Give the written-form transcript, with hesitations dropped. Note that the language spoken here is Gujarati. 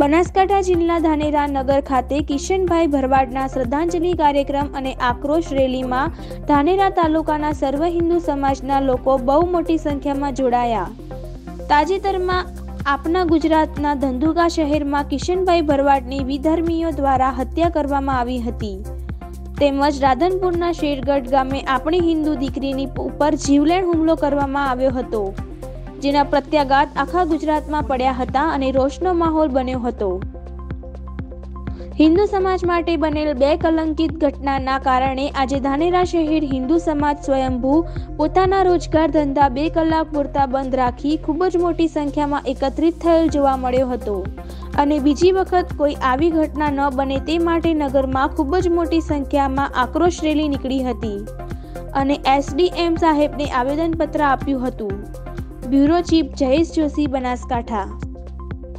બનાસકાંઠા જિલ્લા ધાનેરા નગર ખાતે કિશનભાઈ ભરવાડના શ્રદ્ધાંજલિ કાર્યક્રમ અને આક્રોશ રેલીમાં ધાનેરા તાલુકાના સર્વ હિન્દુ સમાજના લોકો બહુ મોટી સંખ્યામાં જોડાયા। તાજેતરમાં આપના ગુજરાતના ધંધુકા શહેરમાં કિશનભાઈ ભરવાડની વિધર્મીઓ દ્વારા હત્યા કરવામાં આવી હતી। તેમજ રાધનપુરના શેરગઢ ગામે આપણી હિન્દુ દીકરીની ઉપર જીવલેણ હુમલો કરવામાં આવ્યો હતો, જેના પ્રત્યાઘાત આખા ગુજરાતમાં પડ્યા હતા અને રોષનો માહોલ બન્યો હતો। હિન્દુ સમાજ માટે બનેલ બે કલંકિત ઘટનાના કારણે આજે ધાનેરા શહેર હિન્દુ સમાજ સ્વયંભૂ પોતાના રોજગાર ધંધા 2 કલાક પૂરતા બંધ રાખી ખૂબ જ મોટી સંખ્યામાં એકત્રિત થયેલ જોવા મળ્યો હતો અને બીજી વખત કોઈ આવી ઘટના ન બને તે માટે નગરમાં ખૂબ જ મોટી સંખ્યામાં આક્રોશ રેલી નીકળી હતી અને એસડીએમ સાહેબને આવેદનપત્ર આપ્યું હતું। Bureau chief Jayesh Joshi, Banaskantha.